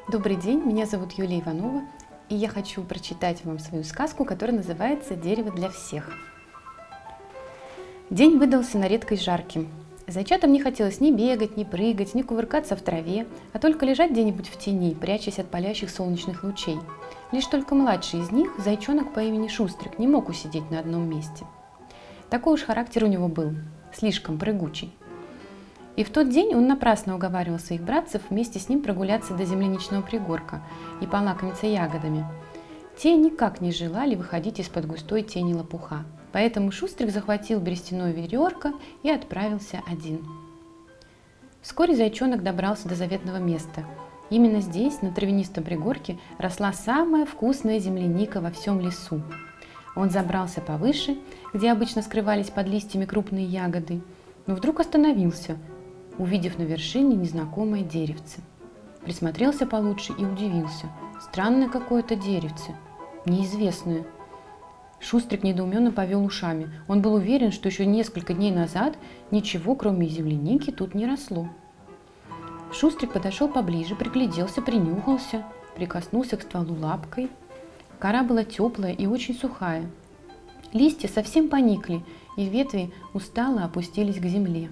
Добрый день, меня зовут Юлия Иванова, и я хочу прочитать вам свою сказку, которая называется «Дерево для всех». День выдался на редкость жарким. Зайчатам не хотелось ни бегать, ни прыгать, ни кувыркаться в траве, а только лежать где-нибудь в тени, прячась от палящих солнечных лучей. Лишь только младший из них, зайчонок по имени Шустрик, не мог усидеть на одном месте. Такой уж характер у него был, слишком прыгучий. И в тот день он напрасно уговаривал своих братцев вместе с ним прогуляться до земляничного пригорка и полакомиться ягодами. Те никак не желали выходить из-под густой тени лопуха, поэтому Шустрик захватил берестяное ведерко и отправился один. Вскоре зайчонок добрался до заветного места. Именно здесь, на травянистом пригорке, росла самая вкусная земляника во всем лесу. Он забрался повыше, где обычно скрывались под листьями крупные ягоды, но вдруг остановился, увидев на вершине незнакомое деревце. Присмотрелся получше и удивился. Странное какое-то деревце, неизвестное. Шустрик недоуменно повел ушами. Он был уверен, что еще несколько дней назад ничего, кроме земляники, тут не росло. Шустрик подошел поближе, пригляделся, принюхался, прикоснулся к стволу лапкой. Кора была теплая и очень сухая. Листья совсем поникли, и ветви устало опустились к земле.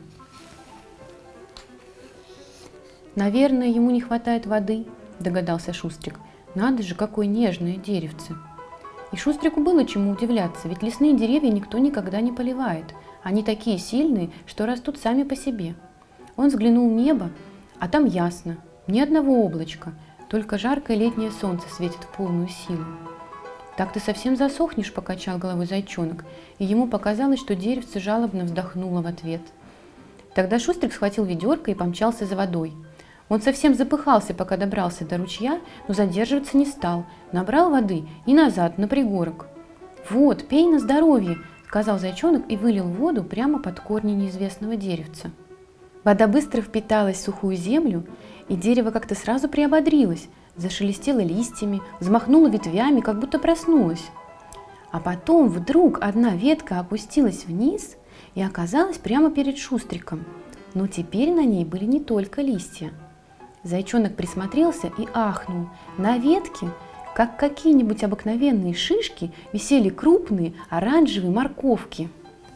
«Наверное, ему не хватает воды», – догадался Шустрик. «Надо же, какое нежное деревце!» И Шустрику было чему удивляться, ведь лесные деревья никто никогда не поливает. Они такие сильные, что растут сами по себе. Он взглянул в небо, а там ясно, ни одного облачка, только жаркое летнее солнце светит в полную силу. «Так ты совсем засохнешь», – покачал головой зайчонок, и ему показалось, что деревце жалобно вздохнуло в ответ. Тогда Шустрик схватил ведерко и помчался за водой. Он совсем запыхался, пока добрался до ручья, но задерживаться не стал, набрал воды и назад, на пригорок. «Вот, пей на здоровье», – сказал зайчонок и вылил воду прямо под корни неизвестного деревца. Вода быстро впиталась в сухую землю, и дерево как-то сразу приободрилось, зашелестело листьями, взмахнуло ветвями, как будто проснулось. А потом вдруг одна ветка опустилась вниз и оказалась прямо перед Шустриком. Но теперь на ней были не только листья. Зайчонок присмотрелся и ахнул. На ветке, как какие-нибудь обыкновенные шишки, висели крупные оранжевые морковки.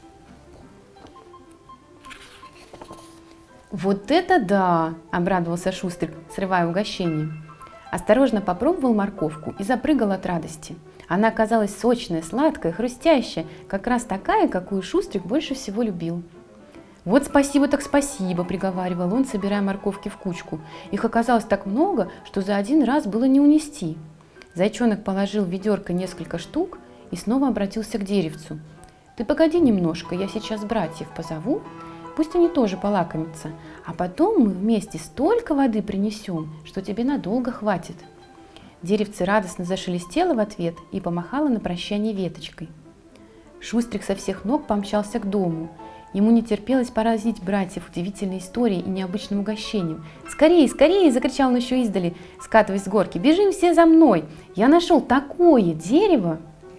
«Вот это да!» – обрадовался Шустрик, срывая угощение. Осторожно попробовал морковку и запрыгал от радости. Она оказалась сочная, сладкая, хрустящая, как раз такая, какую Шустрик больше всего любил. «Вот спасибо так спасибо», – приговаривал он, собирая морковки в кучку. Их оказалось так много, что за один раз было не унести. Зайчонок положил в ведерко несколько штук и снова обратился к деревцу. «Ты погоди немножко, я сейчас братьев позову, пусть они тоже полакомятся, а потом мы вместе столько воды принесем, что тебе надолго хватит». Деревце радостно зашелестело в ответ и помахало на прощание веточкой. Шустрик со всех ног помчался к дому. Ему не терпелось поразить братьев удивительной историей и необычным угощением. «Скорее, скорее!» – закричал он еще издали, скатываясь с горки. «Бежим все за мной! Я нашел такое дерево!»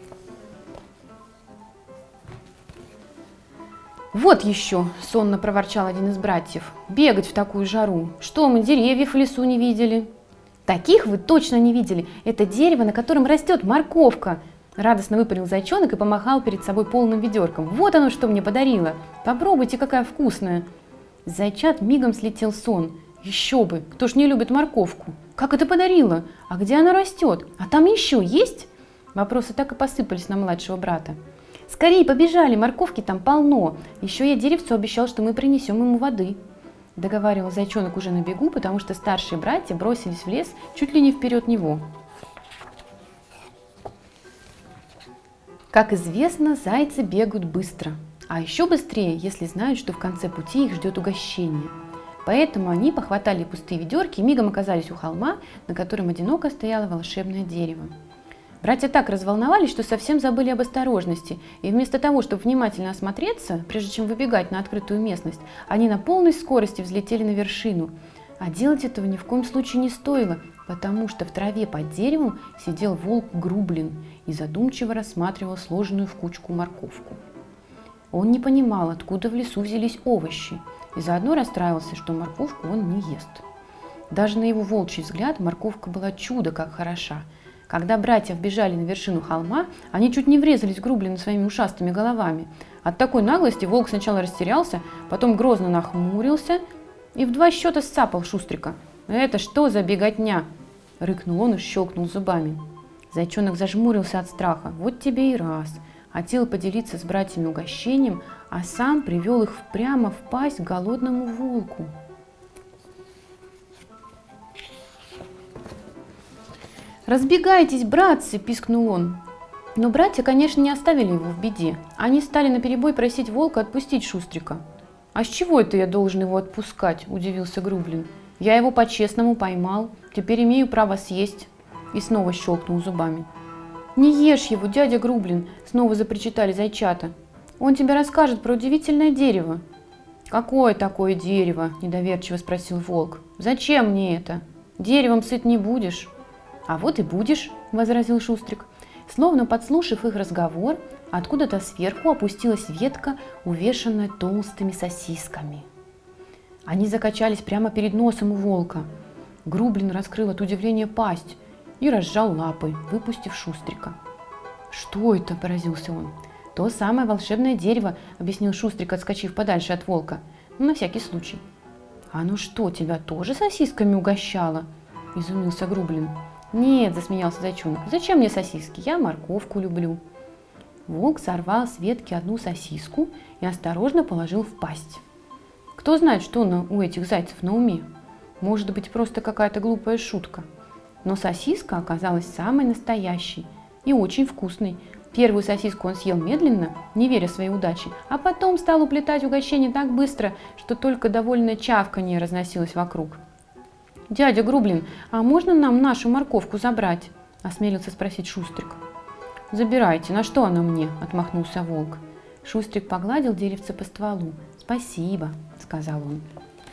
«Вот еще!» – сонно проворчал один из братьев. «Бегать в такую жару! Что мы, деревьев в лесу не видели?» «Таких вы точно не видели! Это дерево, на котором растет морковка!» Радостно выпалил зайчонок и помахал перед собой полным ведерком. «Вот оно, что мне подарило! Попробуйте, какая вкусная!» С зайчат мигом слетел сон. «Еще бы! Кто ж не любит морковку? Как это подарила? А где она растет? А там еще есть?» Вопросы так и посыпались на младшего брата. «Скорее побежали, морковки там полно! Еще я деревцу обещал, что мы принесем ему воды!» Договаривал зайчонок уже на бегу, потому что старшие братья бросились в лес чуть ли не вперед него. Как известно, зайцы бегают быстро, а еще быстрее, если знают, что в конце пути их ждет угощение. Поэтому они похватали пустые ведерки и мигом оказались у холма, на котором одиноко стояло волшебное дерево. Братья так разволновались, что совсем забыли об осторожности, и вместо того, чтобы внимательно осмотреться, прежде чем выбегать на открытую местность, они на полной скорости взлетели на вершину. А делать этого ни в коем случае не стоило, потому что в траве под деревом сидел волк Грублин и задумчиво рассматривал сложенную в кучку морковку. Он не понимал, откуда в лесу взялись овощи, и заодно расстраивался, что морковку он не ест. Даже на его волчий взгляд морковка была чудо как хороша. Когда братья вбежали на вершину холма, они чуть не врезались в Грублина своими ушастыми головами. От такой наглости волк сначала растерялся, потом грозно нахмурился и в 2 счета сцапал Шустрика. «Это что за беготня?» – рыкнул он и щелкнул зубами. Зайчонок зажмурился от страха. Вот тебе и раз. Хотел поделиться с братьями угощением, а сам привел их прямо в пасть голодному волку. «Разбегайтесь, братцы!» – пискнул он. Но братья, конечно, не оставили его в беде. Они стали наперебой просить волка отпустить Шустрика. «А с чего это я должен его отпускать?» – удивился Грублин. «Я его по-честному поймал, теперь имею право съесть». И снова щелкнул зубами. «Не ешь его, дядя Грублин!» – снова запричитали зайчата. «Он тебе расскажет про удивительное дерево». «Какое такое дерево?» – недоверчиво спросил волк. «Зачем мне это? Деревом сыт не будешь». «А вот и будешь», – возразил Шустрик. Словно подслушав их разговор, откуда-то сверху опустилась ветка, увешанная толстыми сосисками. Они закачались прямо перед носом у волка. Грублин раскрыл от удивления пасть и разжал лапы, выпустив Шустрика. «Что это?» – поразился он. «То самое волшебное дерево», – объяснил Шустрик, отскочив подальше от волка. «Ну, на всякий случай». «А ну что, тебя тоже сосисками угощало?» – изумился Грублин. «Нет», – засмеялся зайчонок, – «зачем мне сосиски? Я морковку люблю». Волк сорвал с ветки одну сосиску и осторожно положил в пасть. Кто знает, что у этих зайцев на уме? Может быть, просто какая-то глупая шутка. Но сосиска оказалась самой настоящей и очень вкусной. Первую сосиску он съел медленно, не веря своей удаче, а потом стал уплетать угощение так быстро, что только довольное чавканье разносилось вокруг. «Дядя Грублин, а можно нам нашу морковку забрать?» – осмелился спросить Шустрик. «Забирайте, на что она мне?» – отмахнулся волк. Шустрик погладил деревце по стволу. «Спасибо», – сказал он.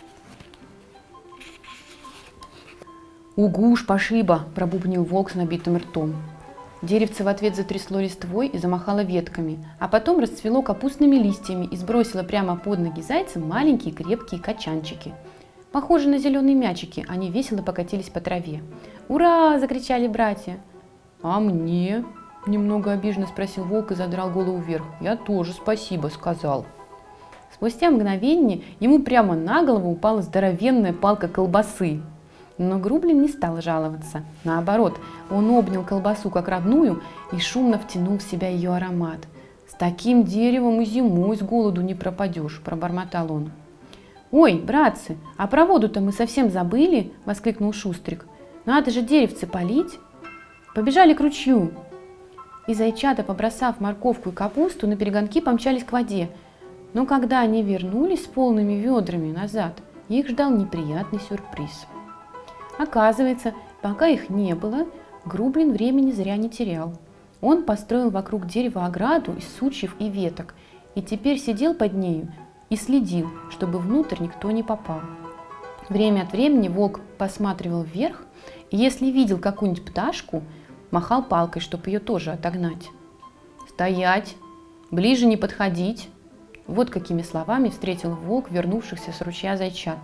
«Угу, спасибо!» – пробубнил волк с набитым ртом. Деревце в ответ затрясло листвой и замахало ветками, а потом расцвело капустными листьями и сбросило прямо под ноги зайцам маленькие крепкие качанчики. Похожие на зеленые мячики, они весело покатились по траве. «Ура!» – закричали братья. «А мне?» – немного обиженно спросил волк и задрал голову вверх. «Я тоже спасибо сказал». Спустя мгновение ему прямо на голову упала здоровенная палка колбасы. Но Грублин не стал жаловаться. Наоборот, он обнял колбасу как родную и шумно втянул в себя ее аромат. «С таким деревом и зимой с голоду не пропадешь», – пробормотал он. «Ой, братцы, а про воду-то мы совсем забыли!» – воскликнул Шустрик. «Надо же деревце полить!» «Побежали к ручью!» И зайчата, побросав морковку и капусту, наперегонки помчались к воде. Но когда они вернулись с полными ведрами назад, их ждал неприятный сюрприз. Оказывается, пока их не было, Грублин времени зря не терял. Он построил вокруг дерева ограду из сучьев и веток и теперь сидел под нею и следил, чтобы внутрь никто не попал. Время от времени волк посматривал вверх и, если видел какую-нибудь пташку, махал палкой, чтобы ее тоже отогнать. «Стоять! Ближе не подходить!» Вот какими словами встретил волк вернувшихся с ручья зайчат.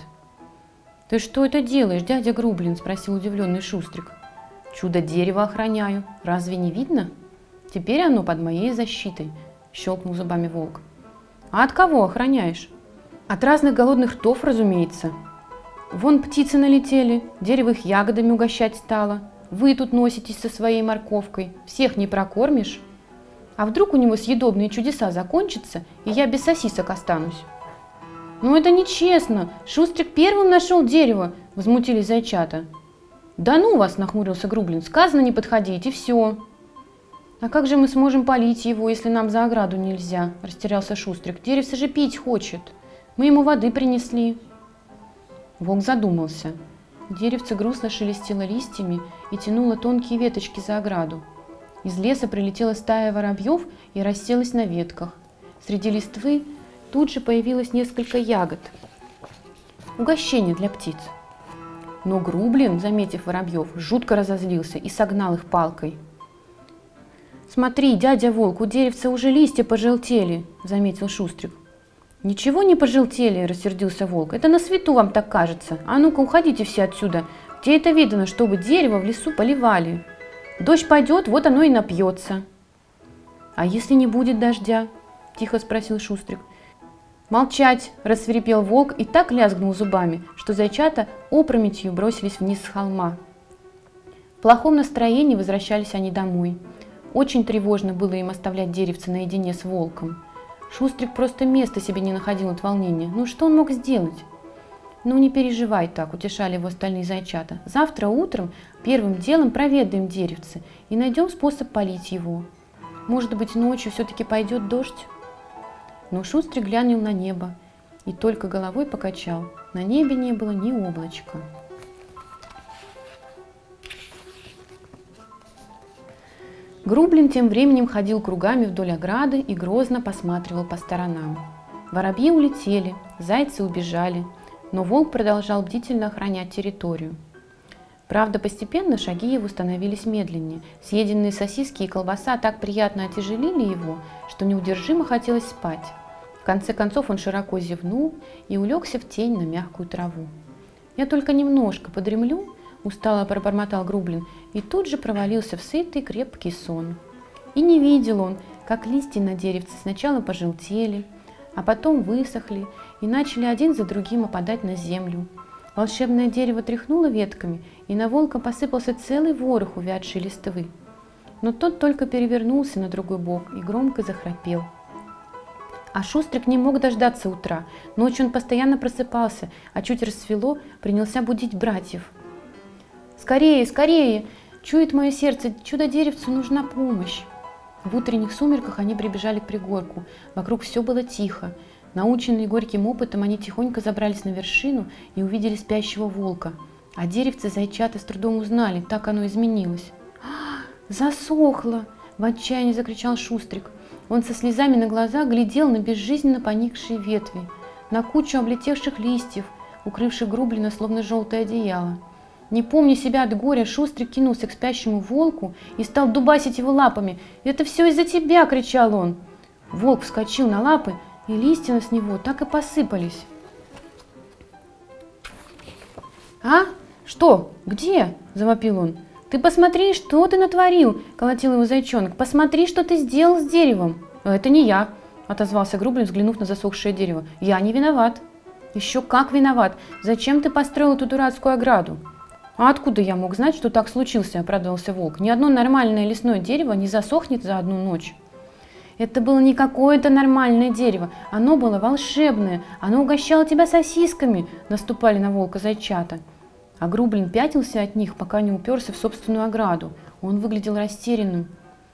«Ты что это делаешь, дядя Грублин?» – спросил удивленный Шустрик. «Чудо-дерево охраняю. Разве не видно? Теперь оно под моей защитой», – щелкнул зубами волк. «А от кого охраняешь?» «От разных голодных ртов, разумеется. Вон птицы налетели, дерево их ягодами угощать стало. Вы тут носитесь со своей морковкой, всех не прокормишь. А вдруг у него съедобные чудеса закончатся, и я без сосисок останусь?» «Ну это нечестно! Шустрик первым нашел дерево!» – возмутились зайчата. «Да ну вас!» – нахмурился Грублин. «Сказано не подходить, и все!» «А как же мы сможем полить его, если нам за ограду нельзя?» – растерялся Шустрик. «Деревце же пить хочет. Мы ему воды принесли». Волк задумался. Деревце грустно шелестело листьями и тянуло тонкие веточки за ограду. Из леса прилетела стая воробьев и расселась на ветках. Среди листвы тут же появилось несколько ягод. Угощение для птиц. Но Грублин, заметив воробьев, жутко разозлился и согнал их палкой. «Смотри, дядя волк, у деревца уже листья пожелтели», – заметил Шустрик. «Ничего не пожелтели», – рассердился волк. «Это на свету вам так кажется. А ну-ка, уходите все отсюда. Где это видно, чтобы дерево в лесу поливали? Дождь пойдет, вот оно и напьется». «А если не будет дождя?» – тихо спросил Шустрик. «Молчать!» – рассвирепел волк и так лязгнул зубами, что зайчата опрометью бросились вниз с холма. В плохом настроении возвращались они домой. Очень тревожно было им оставлять деревце наедине с волком. Шустрик просто места себе не находил от волнения. Ну что он мог сделать? «Ну не переживай так», – утешали его остальные зайчата. «Завтра утром первым делом проведаем деревце и найдем способ полить его. Может быть, ночью все-таки пойдет дождь?» Но Шустрик глянул на небо и только головой покачал. На небе не было ни облачка. Грублин тем временем ходил кругами вдоль ограды и грозно посматривал по сторонам. Воробьи улетели, зайцы убежали, но волк продолжал бдительно охранять территорию. Правда, постепенно шаги его становились медленнее. Съеденные сосиски и колбаса так приятно отяжелили его, что неудержимо хотелось спать. В конце концов он широко зевнул и улегся в тень на мягкую траву. «Я только немножко подремлю», – устало пробормотал Грублин, и тут же провалился в сытый крепкий сон. И не видел он, как листья на деревце сначала пожелтели, а потом высохли и начали один за другим опадать на землю. Волшебное дерево тряхнуло ветками, и на волка посыпался целый ворох увядшей листвы. Но тот только перевернулся на другой бок и громко захрапел. А Шустрик не мог дождаться утра. Ночью он постоянно просыпался, а чуть рассвело, принялся будить братьев. «Скорее, скорее! Чует мое сердце, чудо-деревцу нужна помощь!» В утренних сумерках они прибежали к пригорку. Вокруг все было тихо. Наученные горьким опытом, они тихонько забрались на вершину и увидели спящего волка. А деревце зайчата с трудом узнали, так оно изменилось. «Засохло!» – в отчаянии закричал Шустрик. Он со слезами на глазах глядел на безжизненно поникшие ветви, на кучу облетевших листьев, укрывших Грублина словно желтое одеяло. Не помня себя от горя, Шустрик кинулся к спящему волку и стал дубасить его лапами. «Это все из-за тебя!» – кричал он. Волк вскочил на лапы, и листья с него так и посыпались. «А? Что? Где?» – завопил он. «Ты посмотри, что ты натворил!» – колотил его зайчонок. «Посмотри, что ты сделал с деревом!» «Это не я!» – отозвался Грублин, взглянув на засохшее дерево. «Я не виноват!» «Еще как виноват! Зачем ты построил эту дурацкую ограду?» «А откуда я мог знать, что так случилось?» – обрадовался волк. «Ни одно нормальное лесное дерево не засохнет за одну ночь». «Это было не какое-то нормальное дерево, оно было волшебное, оно угощало тебя сосисками!» – наступали на волка зайчата. А Грублин пятился от них, пока не уперся в собственную ограду. Он выглядел растерянным.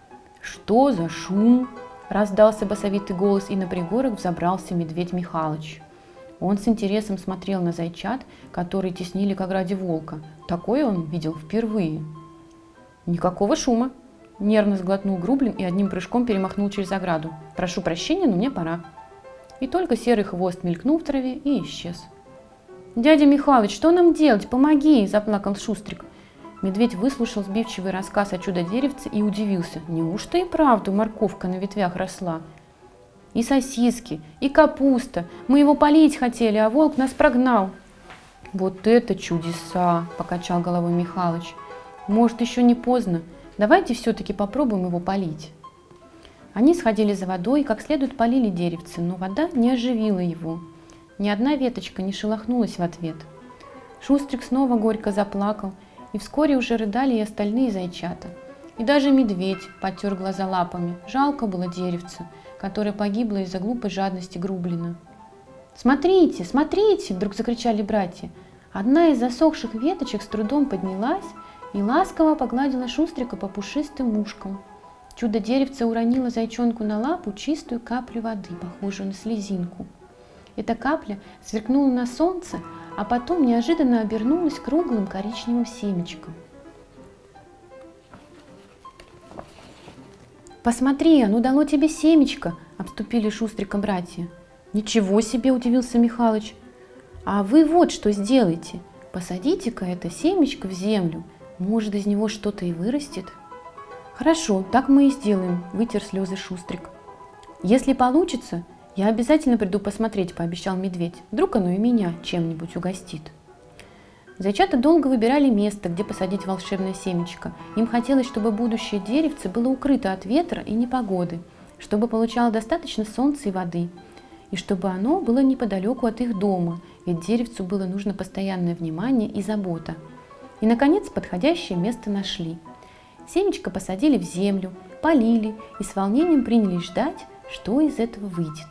«Что за шум?» – раздался басовитый голос, и на пригорок взобрался медведь Михалыч. Он с интересом смотрел на зайчат, которые теснили к ограде волка. Такое он видел впервые. «Никакого шума!» – нервно сглотнул Грублин и одним прыжком перемахнул через ограду. «Прошу прощения, но мне пора». И только серый хвост мелькнул в траве и исчез. «Дядя Михалыч, что нам делать? Помоги!» – заплакал Шустрик. Медведь выслушал сбивчивый рассказ о чудо-деревце и удивился. Неужто и правда морковка на ветвях росла? «И сосиски, и капуста. Мы его полить хотели, а волк нас прогнал». «Вот это чудеса!» – покачал головой Михалыч. «Может, еще не поздно. Давайте все-таки попробуем его полить». Они сходили за водой и как следует полили деревце, но вода не оживила его. Ни одна веточка не шелохнулась в ответ. Шустрик снова горько заплакал, и вскоре уже рыдали и остальные зайчата. И даже медведь потер глаза лапами. Жалко было деревце, которое погибло из-за глупой жадности Грублина. «Смотрите, смотрите!» – вдруг закричали братья. Одна из засохших веточек с трудом поднялась и ласково погладила Шустрика по пушистым ушкам. Чудо-деревце уронило зайчонку на лапу чистую каплю воды, похожую на слезинку. Эта капля сверкнула на солнце, а потом неожиданно обернулась круглым коричневым семечком. «Посмотри, оно дало тебе семечко!» – обступили Шустрика братья. «Ничего себе!» – удивился Михалыч. «А вы вот что сделаете. Посадите-ка это семечко в землю. Может, из него что-то и вырастет». «Хорошо, так мы и сделаем», – вытер слезы Шустрик. «Если получится, «Я обязательно приду посмотреть», – пообещал медведь. «Вдруг оно и меня чем-нибудь угостит». Зайчата долго выбирали место, где посадить волшебное семечко. Им хотелось, чтобы будущее деревце было укрыто от ветра и непогоды, чтобы получало достаточно солнца и воды, и чтобы оно было неподалеку от их дома, ведь деревцу было нужно постоянное внимание и забота. И, наконец, подходящее место нашли. Семечко посадили в землю, полили и с волнением принялись ждать, что из этого выйдет.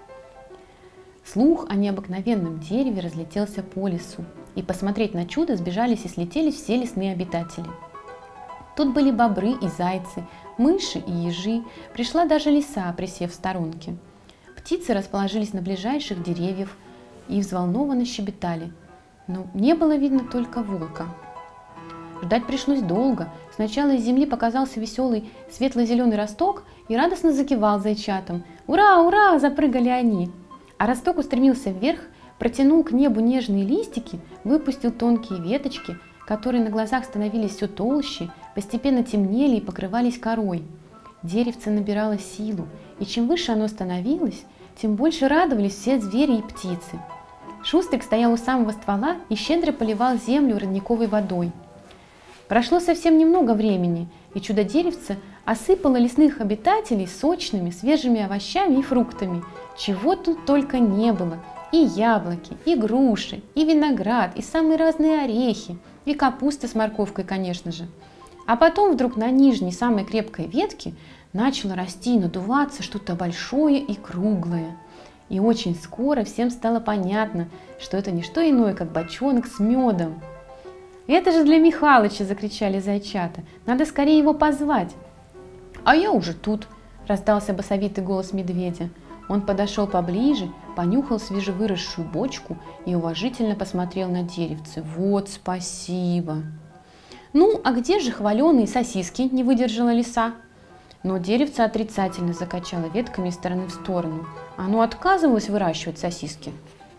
Слух о необыкновенном дереве разлетелся по лесу, и посмотреть на чудо сбежались и слетелись все лесные обитатели. Тут были бобры и зайцы, мыши и ежи, пришла даже лиса, присев в сторонке. Птицы расположились на ближайших деревьях и взволнованно щебетали, но не было видно только волка. Ждать пришлось долго. Сначала из земли показался веселый светло-зеленый росток и радостно закивал зайчатам. «Ура, ура!» – запрыгали они. А росток устремился вверх, протянул к небу нежные листики, выпустил тонкие веточки, которые на глазах становились все толще, постепенно темнели и покрывались корой. Деревце набирало силу, и чем выше оно становилось, тем больше радовались все звери и птицы. Шустрик стоял у самого ствола и щедро поливал землю родниковой водой. Прошло совсем немного времени, и чудо-деревце осыпало лесных обитателей сочными, свежими овощами и фруктами. Чего тут только не было. И яблоки, и груши, и виноград, и самые разные орехи, и капуста с морковкой, конечно же. А потом вдруг на нижней, самой крепкой ветке начало расти и надуваться что-то большое и круглое. И очень скоро всем стало понятно, что это не что иное, как бочонок с медом. «Это же для Михалыча!» – закричали зайчата. «Надо скорее его позвать!» «А я уже тут!» – раздался басовитый голос медведя. Он подошел поближе, понюхал свежевыросшую бочку и уважительно посмотрел на деревце. «Вот спасибо!» «Ну, а где же хваленые сосиски?» – не выдержала лиса. Но деревце отрицательно закачало ветками из стороны в сторону. Оно отказывалось выращивать сосиски.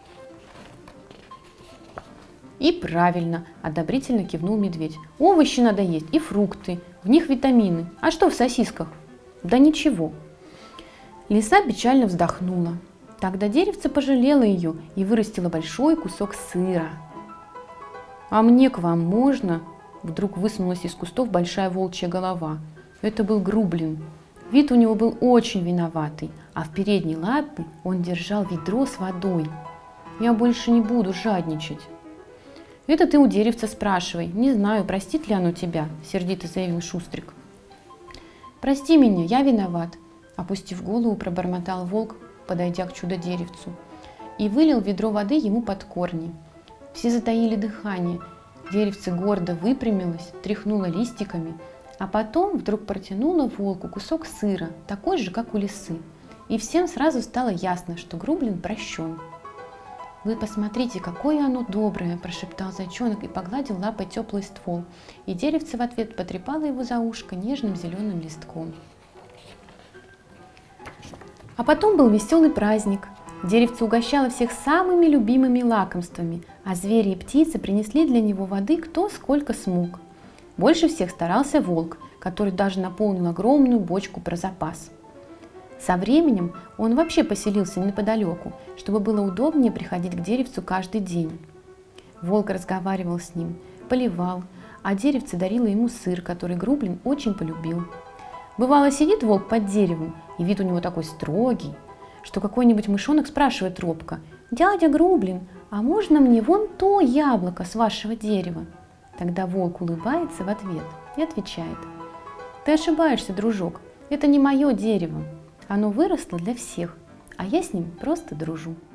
«И правильно!» – одобрительно кивнул медведь. «Овощи надо есть и фрукты, в них витамины. А что в сосисках?» «Да ничего!» Лиса печально вздохнула. Тогда деревце пожалело ее и вырастило большой кусок сыра. «А мне к вам можно?» – вдруг высунулась из кустов большая волчья голова. Это был Грублин. Вид у него был очень виноватый, а в передней лапе он держал ведро с водой. «Я больше не буду жадничать». «Это ты у деревца спрашивай. Не знаю, простит ли оно тебя», – сердито заявил Шустрик. «Прости меня, я виноват», – опустив голову, пробормотал волк, подойдя к чудо-деревцу, и вылил ведро воды ему под корни. Все затаили дыхание. Деревце гордо выпрямилось, тряхнуло листиками, а потом вдруг протянуло волку кусок сыра, такой же, как у лисы. И всем сразу стало ясно, что Грублин прощен. «Вы посмотрите, какое оно доброе!» – прошептал зайчонок и погладил лапой теплый ствол, и деревце в ответ потрепало его за ушко нежным зеленым листком. А потом был веселый праздник. Деревце угощало всех самыми любимыми лакомствами, а звери и птицы принесли для него воды кто сколько смог. Больше всех старался волк, который даже наполнил огромную бочку про запас. Со временем он вообще поселился неподалеку, чтобы было удобнее приходить к деревцу каждый день. Волк разговаривал с ним, поливал, а деревце дарило ему сыр, который Грублин очень полюбил. Бывало, сидит волк под деревом, и вид у него такой строгий, что какой-нибудь мышонок спрашивает робко: «Дядя Грублин, а можно мне вон то яблоко с вашего дерева?» Тогда волк улыбается в ответ и отвечает: «Ты ошибаешься, дружок, это не мое дерево. Оно выросло для всех, а я с ним просто дружу».